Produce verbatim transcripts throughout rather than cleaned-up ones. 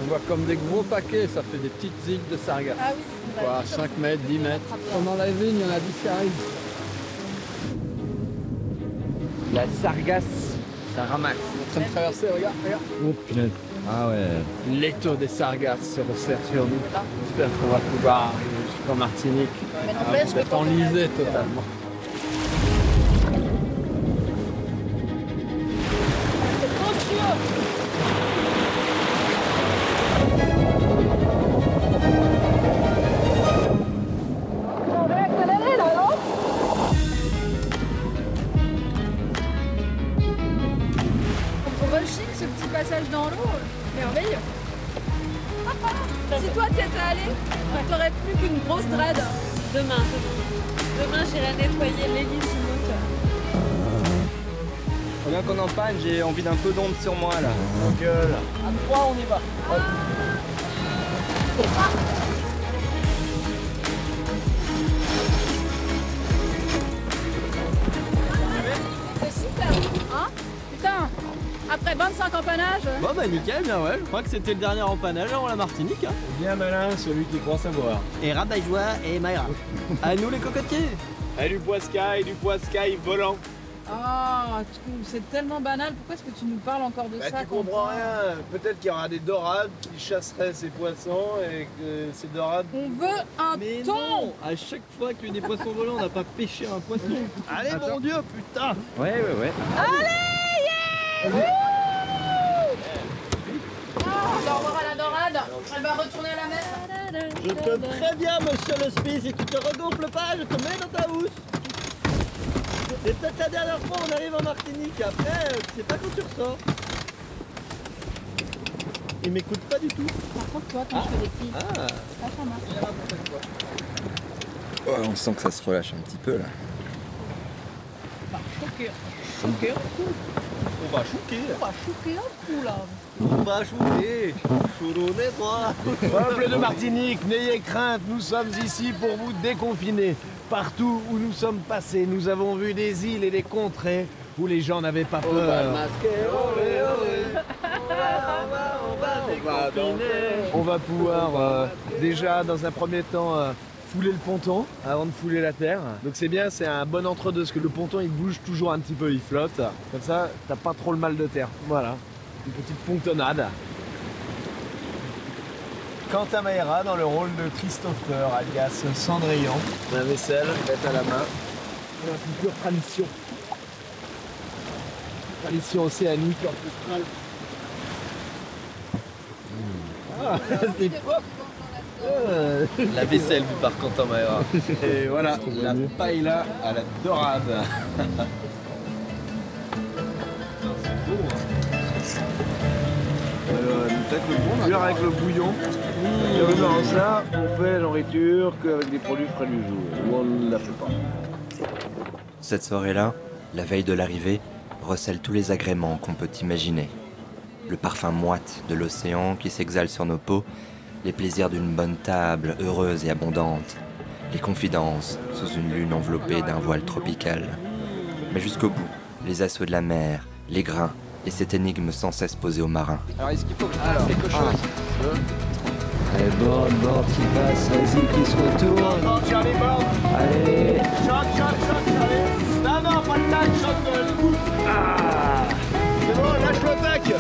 voit comme des gros paquets, ça fait des petites îles de sargasses. Ah oui. Quoi, cinq mètres, dix mètres. Pendant la vigne, il y en a dix qui arrivent. La sargasse, ça ramasse. On est en train de traverser, regarde, regarde. Oh punaise. Ah ouais. L'étau des sargasses se resserre sur nous. J'espère qu'on va pouvoir arriver jusqu'en Martinique. Mais n'empêche Vous êtes enlisé totalement. C'est trop sûr. On va accélérer là, non? Trop chic ce petit passage dans l'eau, merveilleux. Si toi t'y étais allé, t'aurais plus qu'une grosse dread. Demain, demain. Demain, j'irai nettoyer l'hélice du moteur. Faut bien qu'on en panne, j'ai envie d'un peu d'ombre sur moi là. Donc euh, là, à trois, on y va. Hop. C'est super, hein? Putain, après vingt-cinq empanages. Bon bah nickel, bien ouais, je crois que c'était le dernier empannage avant la Martinique. Hein. Bien malin, celui qui croit savoir. Et Rabat-Joie et Mayra. À nous les cocotiers. Et du poiscaille, du poiscaille volant. Ah, c'est tellement banal, pourquoi est-ce que tu nous parles encore de Bah, ça? tu comprends Quentin? rien. Peut-être qu'il y aura des dorades qui chasseraient ces poissons et que ces dorades... On veut un Mais thon. non, à chaque fois qu'il y a des poissons volants, on n'a pas pêché un poisson. Allez mon Dieu, putain. Ouais, ouais, ouais. Allez, yeah. Ah, on va revoir à la dorade, elle va retourner à la mer. Je te préviens, monsieur le Spi, si tu te regonfles pas, je te mets dans ta housse. C'est peut-être la dernière fois on arrive en Martinique, après, euh, tu sais pas quand tu ressors. Il m'écoute pas du tout. Par contre, toi, quand je fais des petits, Ah. ça, ça marche. Ouais, on sent que ça se relâche un petit peu là. Choqué. Choqué. On va choquer. On va choquer un coup là. On va choquer. Chouronnez toi. Peuple de Martinique, n'ayez crainte, nous sommes ici pour vous déconfiner. Partout où nous sommes passés, nous avons vu des îles et des contrées où les gens n'avaient pas peur. On va pouvoir euh, déjà dans un premier temps euh, fouler le ponton avant de fouler la terre. Donc c'est bien, c'est un bon entre-deux parce que le ponton il bouge toujours un petit peu, il flotte. Comme ça, t'as pas trop le mal de terre. Voilà, une petite pontonnade. Quentin Mayra dans le rôle de Christopher, alias Cendrillon. La vaisselle, faite à la main. La future tradition. Tradition océanique ancestrale. Ah, c'est propre. Euh, La vaisselle vue par Quentin Mayra. Et voilà, la paella à la dorade. Cuire avec le bouillon. Et dans ça, on fait la nourriture qu'avec des produits frais du jour. Ou on ne la fait pas. Cette soirée-là, la veille de l'arrivée, recèle tous les agréments qu'on peut imaginer. Le parfum moite de l'océan qui s'exhale sur nos peaux, les plaisirs d'une bonne table heureuse et abondante, les confidences sous une lune enveloppée d'un voile tropical. Mais jusqu'au bout, les assauts de la mer, les grains et cette énigme sans cesse posée aux marins. Alors, est-ce qu'il faut que je fasse quelque chose? Allez, bord, bord qui passe, vas-y, qui se retourne. Bord, Charlie, bord. Allez. Choc, choc, choc, Charlie. Non, non, pas de tac, choc de le coup. Ah. C'est bon, lâche le tac.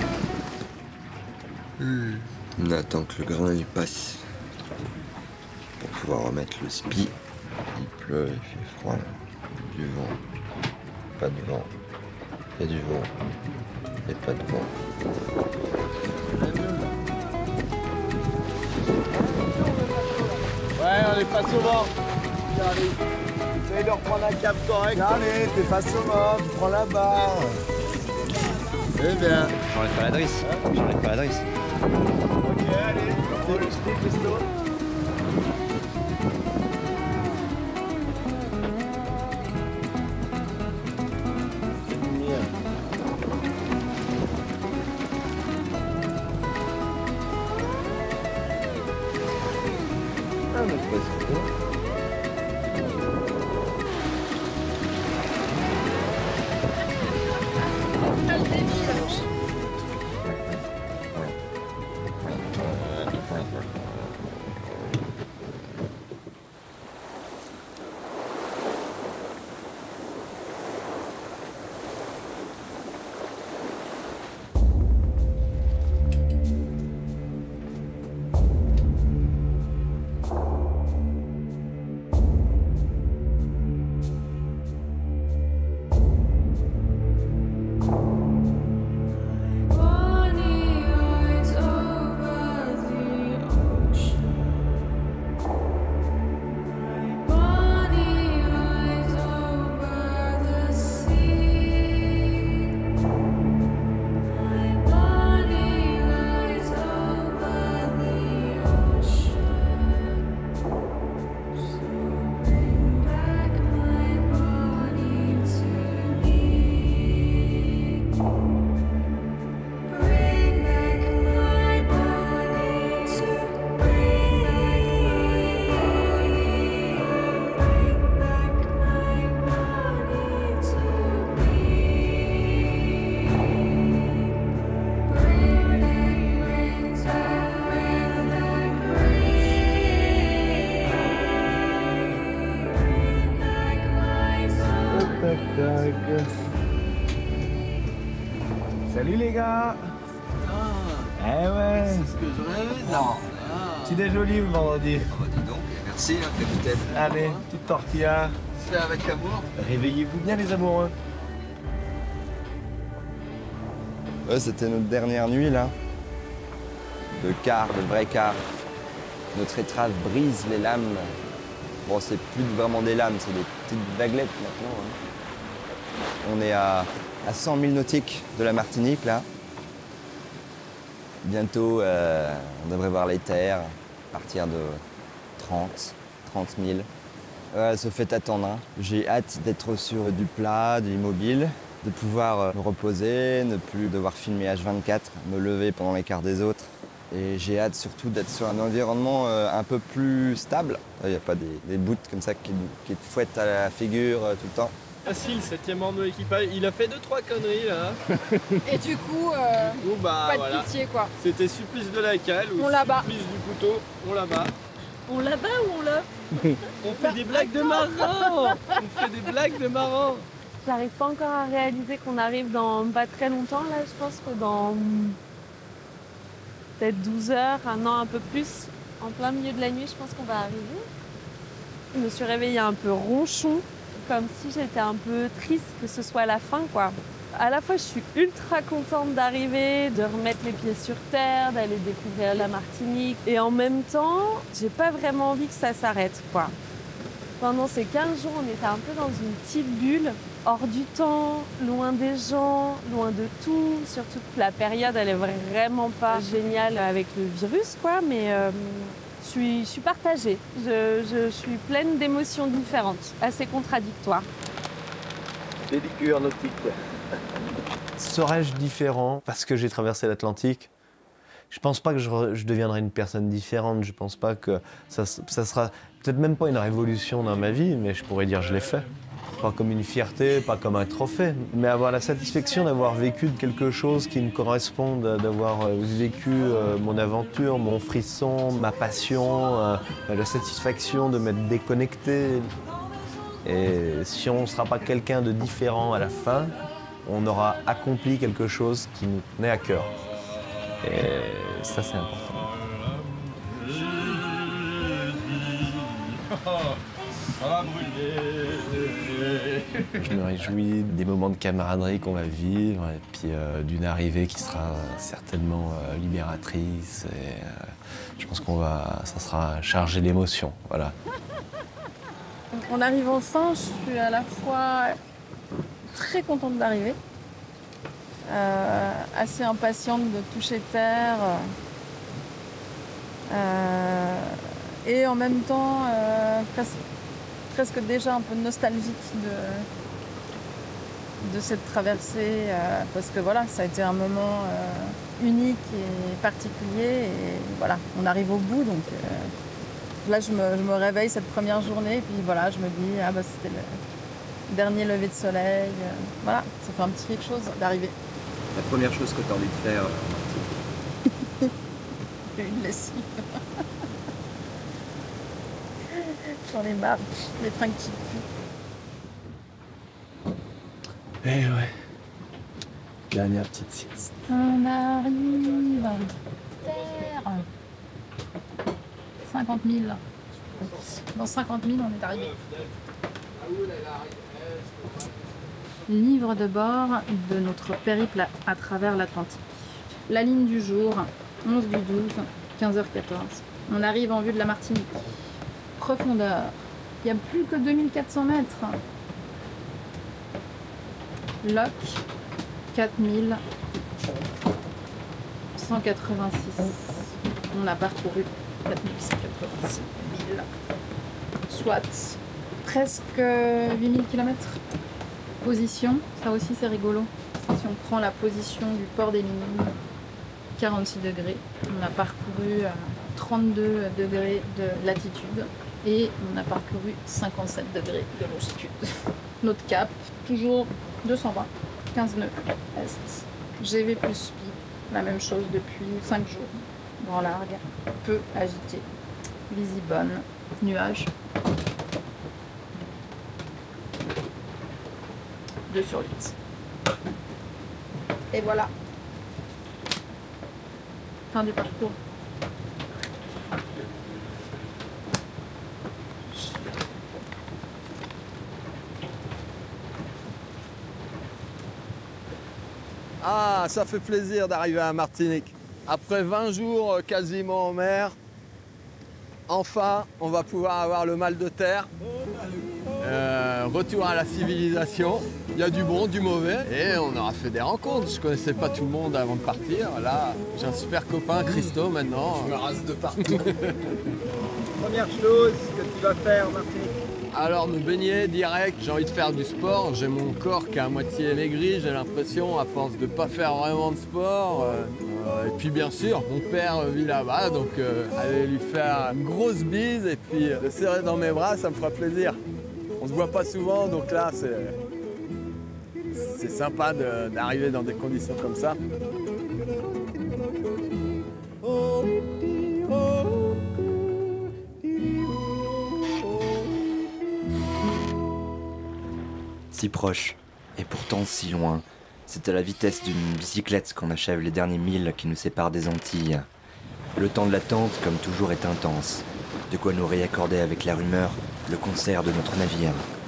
On attend que le grain y passe pour pouvoir remettre le spi. Il pleut, il fait froid, du vent, pas de vent, il y a du vent et pas de vent. Ouais, on est face au vent. Charlie, essaye de reprendre un cap correct. Charlie, t'es face au vent, tu prends la barre. Eh bien. J'enlève pas la drisse. J'enlève pas la drisse. Ok, allez, c'est le speed, Christo. Ah, mais c'est pas Salut les gars. Ah. Eh ouais. C'est ce que je rêvais. Non. Ah. Petit déjoli le vendredi. Oh, bah, dis donc, merci, hein, capitaine. Allez, petite tortilla. C'est avec amour. Réveillez-vous bien les amoureux. Ouais, c'était notre dernière nuit là. Le quart, le vrai quart. Notre étrave brise les lames. Bon, c'est plus vraiment des lames, c'est des petites vaguelettes maintenant. Hein. On est à, à cent milles nautiques de la Martinique là. Bientôt, euh, on devrait voir les terres à partir de trente, trente mille. Ouais, ça fait attendre. Hein. J'ai hâte d'être sur du plat, de l'immobile, de pouvoir me reposer, ne plus devoir filmer H vingt-quatre, me lever pendant les quarts des autres. Et j'ai hâte surtout d'être sur un environnement euh, un peu plus stable. Il n'y a pas des, des bouts comme ça qui, qui te fouettent à la figure euh, tout le temps. Facile, septième membre de l'équipage. Il a fait deux trois conneries là. Et du coup, euh, Bon bah pas de voilà. pitié quoi. C'était supplice de la cale ou On la bat. supplice du couteau, on la bat. On la bat ou on l'a? On fait des blagues de marrants. On fait des blagues de marrants. J'arrive pas encore à réaliser qu'on arrive dans pas très longtemps là. Je pense que dans peut-être douze heures, un an, un peu plus, en plein milieu de la nuit, je pense qu'on va arriver. Je me suis réveillée un peu ronchon, comme si j'étais un peu triste que ce soit la fin, quoi. À la fois, je suis ultra contente d'arriver, de remettre les pieds sur terre, d'aller découvrir la Martinique. Et en même temps, j'ai pas vraiment envie que ça s'arrête, quoi. Pendant ces quinze jours, on était un peu dans une petite bulle, hors du temps, loin des gens, loin de tout. Surtout que la période, elle est vraiment pas géniale avec le virus, quoi. Mais euh, je suis, je suis partagée. Je, je, je suis pleine d'émotions différentes, assez contradictoires. Des liqueurs nautiques. Serais-je différent parce que j'ai traversé l'Atlantique? Je pense pas que je, re, je deviendrai une personne différente. Je pense pas que ça, ça sera peut-être même pas une révolution dans ma vie, mais je pourrais dire je l'ai fait. Pas comme une fierté, pas comme un trophée, mais avoir la satisfaction d'avoir vécu de quelque chose qui me corresponde, d'avoir vécu euh, mon aventure, mon frisson, ma passion, euh, la satisfaction de m'être déconnecté. Et si on ne sera pas quelqu'un de différent à la fin, on aura accompli quelque chose qui nous tenait à cœur. Et ça, c'est important. Je me réjouis des moments de camaraderie qu'on va vivre et puis euh, d'une arrivée qui sera certainement euh, libératrice. Et, euh, je pense qu'on va, ça sera chargé d'émotions. Voilà. On arrive enfin, je suis à la fois très contente d'arriver, euh, assez impatiente de toucher terre, euh, et en même temps euh, presque, presque déjà un peu nostalgique de, de cette traversée, euh, parce que voilà, ça a été un moment euh, unique et particulier, et voilà, on arrive au bout, donc euh, là je me, je me réveille cette première journée, et puis voilà, je me dis, ah bah c'était le dernier lever de soleil, euh, voilà, ça fait un petit quelque chose d'arriver. La première chose que tu as envie de faire, Une lessive. J'en ai marre, les fringues qui puent. Eh ouais. Dernière petite sieste. On arrive. Terre. cinquante mille. Dans cinquante mille, on est arrivé. Livre de bord de notre périple à, à travers l'Atlantique. La ligne du jour, onze du douze, quinze heures quatorze. On arrive en vue de la Martinique. Profondeur, il y a plus que deux mille quatre cents mètres. Loc, quatre mille cent quatre-vingt-six. On a parcouru quatre mille cent quatre-vingt-six milles, soit presque huit mille kilomètres. Position, ça aussi c'est rigolo. Si on prend la position du port des Minimes, quarante-six degrés, on a parcouru trente-deux degrés de latitude et on a parcouru cinquante-sept degrés de longitude. Notre cap, toujours deux cent vingt, quinze nœuds est. G V plus Pi, la même chose depuis cinq jours. Grand largue, peu agité, visibonne, nuage. deux sur huit. Et voilà. Fin du parcours. Ah, ça fait plaisir d'arriver à Martinique. Après vingt jours quasiment en mer, enfin, on va pouvoir avoir le mal de terre. Euh, retour à la civilisation. Il y a du bon, du mauvais. Et on aura fait des rencontres. Je connaissais pas tout le monde avant de partir. Là, j'ai un super copain, Christo, maintenant. Je me rase de partout. Première chose que tu vas faire, Martinique. Alors, me baigner direct, j'ai envie de faire du sport. J'ai mon corps qui est à moitié maigri, j'ai l'impression, à force de pas faire vraiment de sport. Euh, euh, et puis, bien sûr, mon père vit là-bas, donc euh, aller lui faire une grosse bise et puis euh, le serrer dans mes bras, ça me fera plaisir. On se voit pas souvent, donc là, c'est c'est sympa de- d'arriver dans des conditions comme ça. Si proche, et pourtant si loin. C'est à la vitesse d'une bicyclette qu'on achève les derniers milles qui nous séparent des Antilles. Le temps de l'attente, comme toujours, est intense. De quoi nous réaccorder avec la rumeur, le concert de notre navire.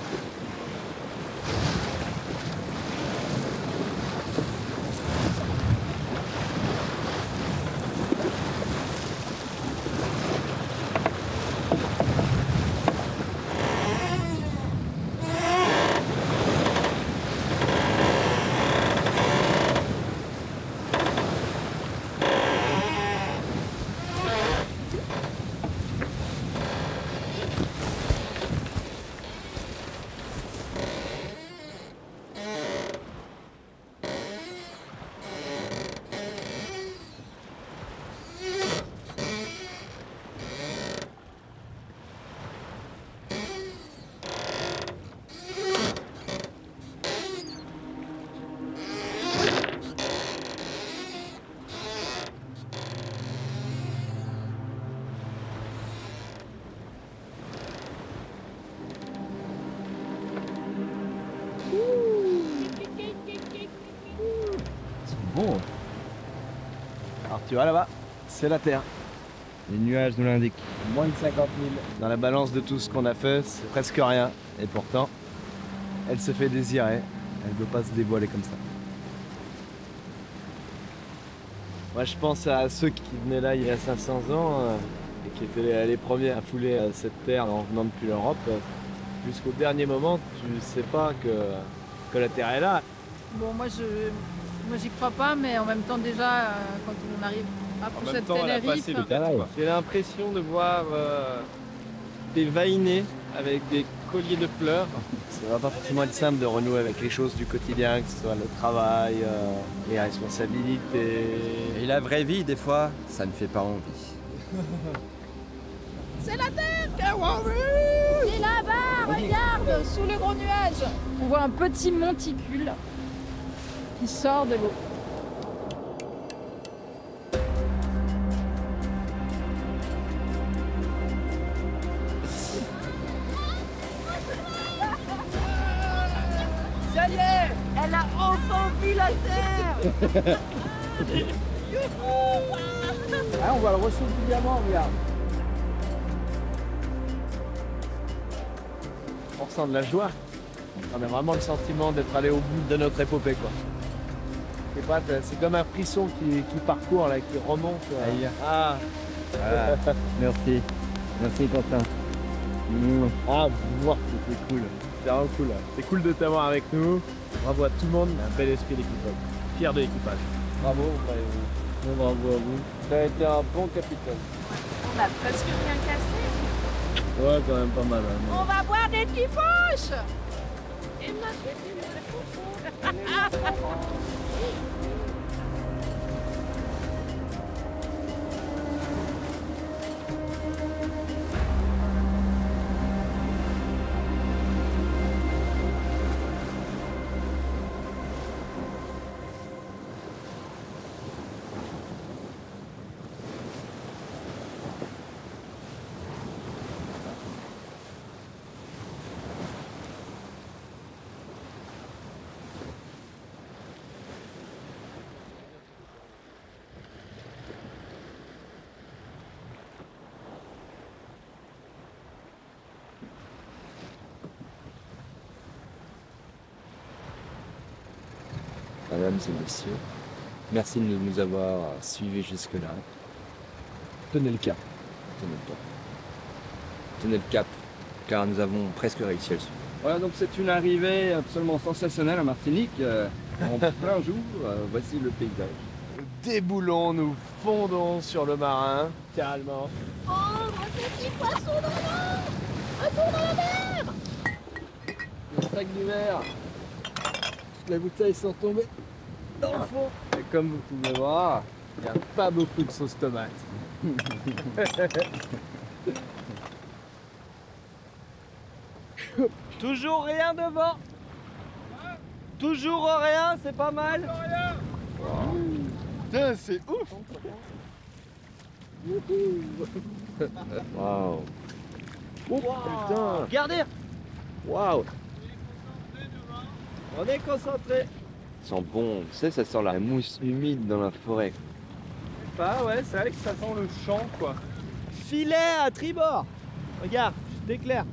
Bon. Alors tu vois là-bas, c'est la Terre. Les nuages nous l'indiquent. Moins de cinquante mille. Dans la balance de tout ce qu'on a fait, c'est presque rien. Et pourtant, elle se fait désirer. Elle ne peut pas se dévoiler comme ça. Moi je pense à ceux qui venaient là il y a cinq cents ans euh, et qui étaient les, les premiers à fouler euh, cette terre en venant depuis l'Europe. Euh, Jusqu'au dernier moment, tu sais pas que, que la terre est là. Bon, moi, je, moi, j'y crois pas, mais en même temps, déjà, euh, quand on arrive à En approcher même de temps, elle a Tenerife, passé le canal. J'ai l'impression de voir euh, des vainés avec des colliers de fleurs. Ça va pas forcément être simple de renouer avec les choses du quotidien, que ce soit le travail, euh, les responsabilités. Et la vraie vie, des fois, ça ne fait pas envie. c'est la terre, Kawaii! Et là-bas, regarde, sous le gros nuage, on voit un petit monticule qui sort de l'eau. Ça y est, elle a enfin vu la terre. Ah, on va le ressouder du diamant, regarde. On ressent de la joie. On a vraiment le sentiment d'être allé au bout de notre épopée, quoi. Je sais pas, c'est comme un frisson qui, qui parcourt, là, qui remonte. euh. Aïe. Ah, Voilà. Merci. Merci Quentin. Mmh. ah, mouah, c'était cool. C'est vraiment cool. Là. C'est cool de t'avoir avec nous. Bravo à tout le monde. Un bel esprit d'équipage. Fier de l'équipage. Bravo, bravo. Bravo à vous. Tu as été un bon capitaine. On a presque rien cassé. Ouais, quand même pas mal. Hein. On va boire des petits fauches. Mesdames et messieurs, merci de nous avoir suivis jusque-là. Tenez le cap. Tenez le cap. Tenez le cap, car nous avons presque réussi à le suivre. Voilà, donc c'est une arrivée absolument sensationnelle à Martinique. Euh, en plein jour, euh, voici le paysage. Déboulons, nous fondons sur le marin, calmement. Oh, mon petit poisson dans l'eau! Retourne à la mer! Le sac d'hiver. Toutes les bouteilles sont tombées dans le fond. Et comme vous pouvez voir, il n'y a pas beaucoup de sauce tomate. Toujours rien devant. Toujours rien, c'est pas mal. Wow. Putain, c'est ouf. Waouh. Oh putain. Regardez. Waouh. On est concentré. Ça sent bon, tu sais, ça sent la mousse humide dans la forêt. Bah ouais, c'est vrai que ça sent le champ quoi. Filet à tribord. Regarde, je t'éclaire.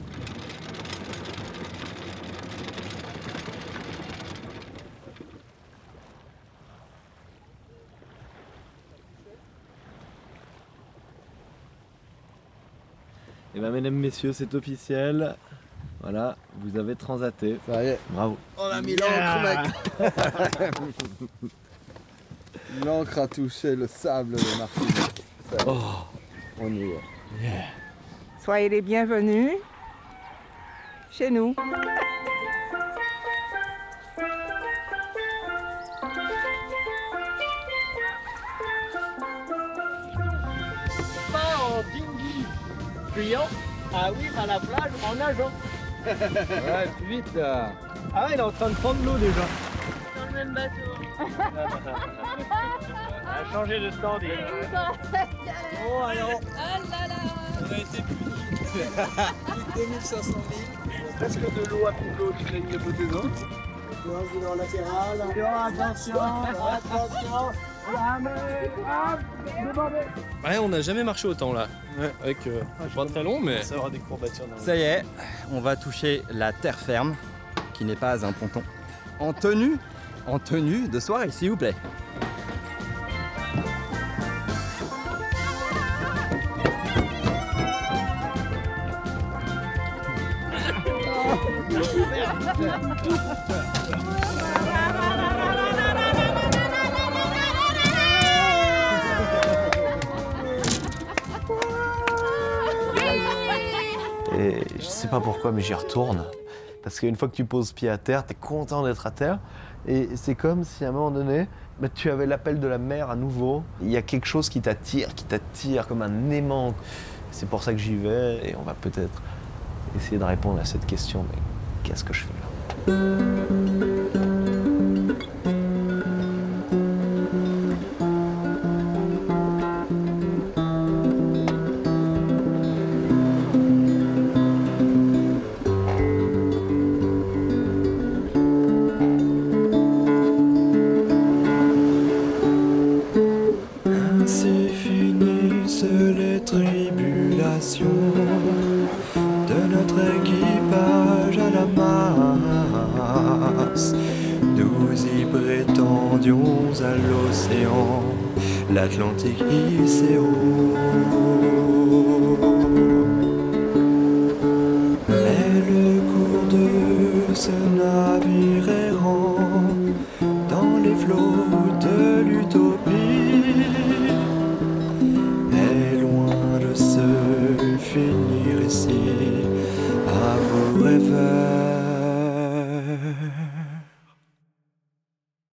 Et bien mesdames, messieurs, c'est officiel. Voilà, vous avez transaté. Ça y est. Bravo. On a mis l'encre, mec. L'encre a touché le sable de Martinique. Oh, on y est. Yeah. Soyez les bienvenus chez nous. Pas en dinghy fuyant, arrive à la plage en nageant. Ouais, plus vite là. Ah ouais, il est en train de prendre l'eau déjà. Dans le même bateau. On a changé de stand. Oh alors. Ah là là. On a été plus deux mille cinq cents milles. Presque de l'eau à couler qui craignent le potaison. Dans latéral. Attention, attention. Ouais, on n'a jamais marché autant là. Ouais. Avec euh, pas très long, mais ça aura des courbatures. Dans Ça y est, on va toucher la terre ferme, qui n'est pas un ponton. En tenue, en tenue de soirée, s'il vous plaît. Et je sais pas pourquoi, mais j'y retourne. Parce qu'une fois que tu poses pied à terre, t'es content d'être à terre. Et c'est comme si à un moment donné, bah, tu avais l'appel de la mer à nouveau. Il y a quelque chose qui t'attire, qui t'attire comme un aimant. C'est pour ça que j'y vais et on va peut-être essayer de répondre à cette question. Mais qu'est-ce que je fais là ? Ainsi finissent les tribulations de notre équipage à la masse. Nous y prétendions à l'océan, l'Atlantique hissé haut. Mais le cours de ce navire errant dans les flots de l'utopie